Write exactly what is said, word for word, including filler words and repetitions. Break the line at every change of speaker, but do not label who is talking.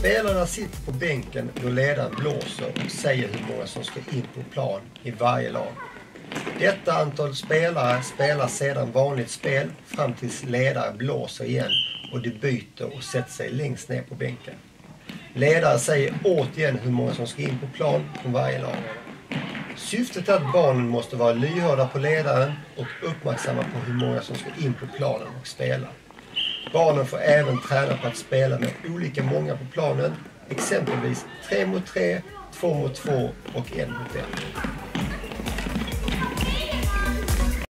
Spelarna sitter på bänken då ledaren blåser och säger hur många som ska in på plan i varje lag. Detta antal spelare spelar sedan vanligt spel fram tills ledaren blåser igen och de byter och sätter sig längst ner på bänken. Ledaren säger återigen hur många som ska in på plan från varje lag. Syftet är att barnen måste vara lyhörda på ledaren och uppmärksamma på hur många som ska in på planen och spela. Barnen får även träna på att spela med olika många på planen, exempelvis tre mot tre, två mot två och en mot en.